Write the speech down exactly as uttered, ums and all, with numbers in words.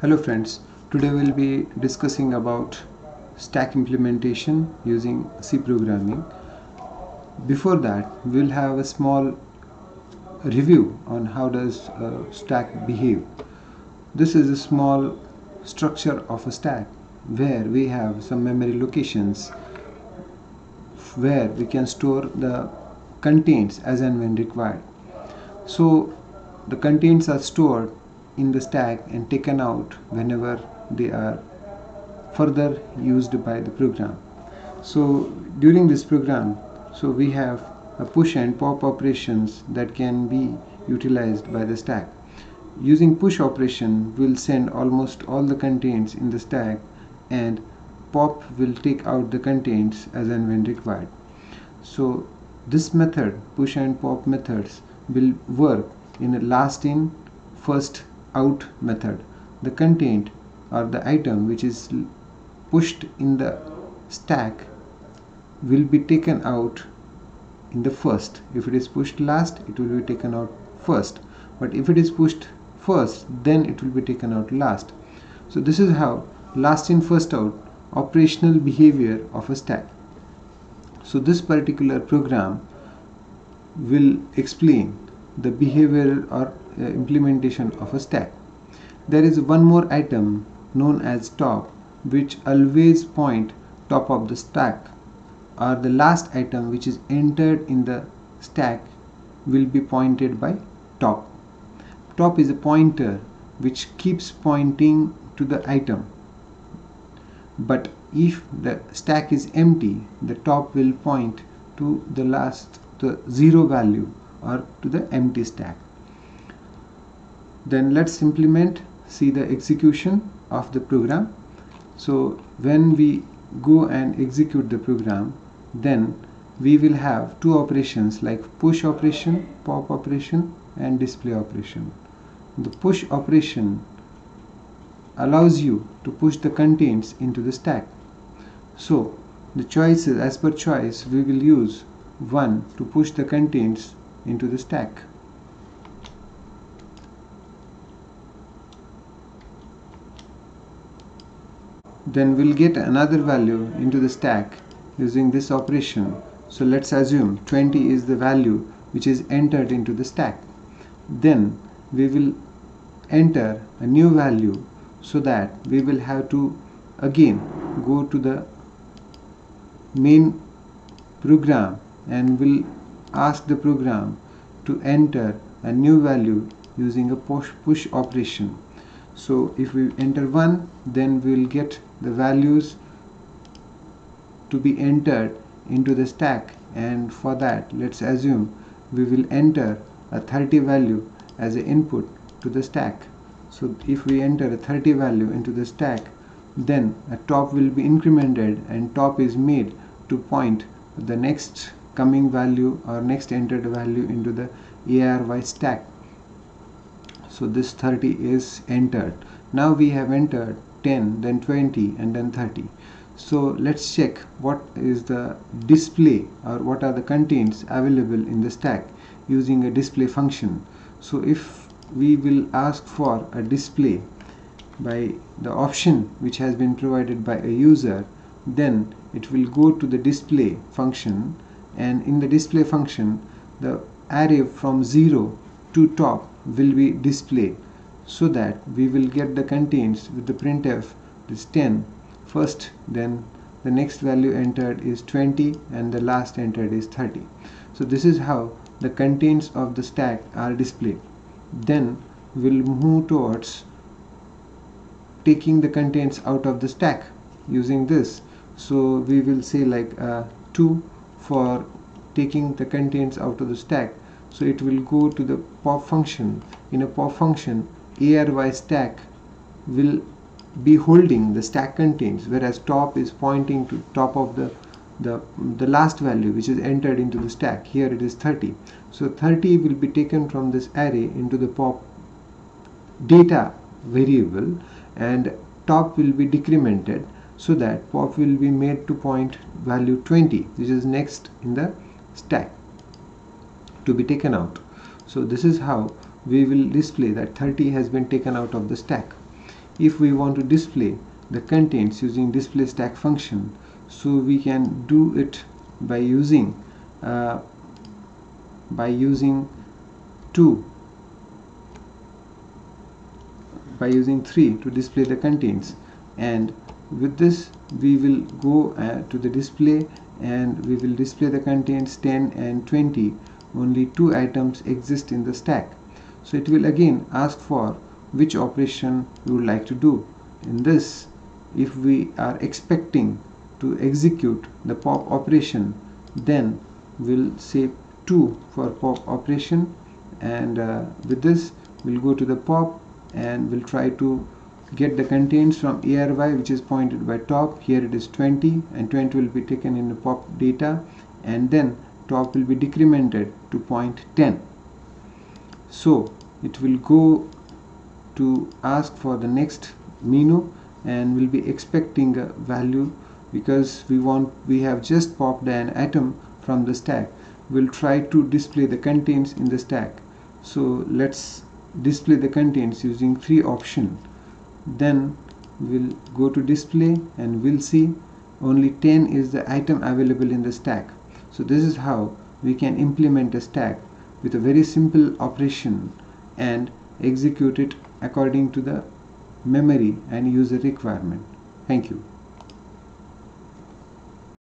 Hello friends, today we'll be discussing about stack implementation using C programming. Before that, we'll have a small review on how does a stack behave. This is a small structure of a stack where we have some memory locations where we can store the contents as and when required. So the contents are stored in the stack and taken out whenever they are further used by the program. So during this program, so we have a push and pop operations that can be utilized by the stack. Using push operation, we'll send almost all the contents in the stack, and pop will take out the contents as and when required. So this method, push and pop methods, will work in a last in first out method. The content or the item which is pushed in the stack will be taken out in the first. If it is pushed last, it will be taken out first, but if it is pushed first, then it will be taken out last. So this is how last in first out operational behavior of a stack. So this particular program will explain the behavior or uh, implementation of a stack. There is one more item known as top, which always point top of the stack, or the last item which is entered in the stack will be pointed by top. Top is a pointer which keeps pointing to the item, but if the stack is empty, the top will point to the last, the zero value, or to the empty stack. Then let's implement, see the execution of the program. So when we go and execute the program, then we will have two operations like push operation, pop operation, and display operation. The push operation allows you to push the contents into the stack. So the choices, as per choice, we will use one to push the contents into the stack. Then we'll get another value into the stack using this operation. So let's assume twenty is the value which is entered into the stack. Then we will enter a new value, so that we will have to again go to the main program and will ask the program to enter a new value using a push push operation. So if we enter one, then we will get the values to be entered into the stack, and for that let's assume we will enter a thirty value as an input to the stack. So if we enter a thirty value into the stack, then a top will be incremented and top is made to point the next coming value or next entered value into the A R Y stack. So this thirty is entered. Now we have entered ten, then twenty, and then thirty. So let's check what is the display or what are the contents available in the stack using a display function. So if we will ask for a display by the option which has been provided by a user, then it will go to the display function, and in the display function the array from zero to top will be displayed, so that we will get the contents with the printf is ten first, then the next value entered is twenty, and the last entered is thirty. So this is how the contents of the stack are displayed. Then we'll move towards taking the contents out of the stack using this. So we will say like uh, two for taking the contents out of the stack. So it will go to the pop function. In a pop function, A R Y stack will be holding the stack contents, whereas top is pointing to top of the the the last value which is entered into the stack. Here it is thirty. So thirty will be taken from this array into the pop data variable, and top will be decremented, so that pop will be made to point value twenty, which is next in the stack, to be taken out. So this is how we will display that thirty has been taken out of the stack. if we want to display the contents using display stack function, so we can do it by using uh, by using two by using three to display the contents. And with this we will go uh, to the display, and we will display the contents ten and twenty. Only two items exist in the stack, so it will again ask for which operation we would like to do. In this, if we are expecting to execute the pop operation, then we'll say two for pop operation, and uh, with this we'll go to the pop and we'll try to get the contents from arY, which is pointed by top. Here it is twenty, and twenty will be taken in the pop data, and then top will be decremented to point ten. So it will go to ask for the next menu, and we'll be expecting a value because we want we have just popped an atom from the stack. We'll try to display the contents in the stack. So let's display the contents using three option. Then we'll go to display, and we'll see only ten is the item available in the stack. So this is how we can implement a stack with a very simple operation and execute it according to the memory and user requirement. Thank you.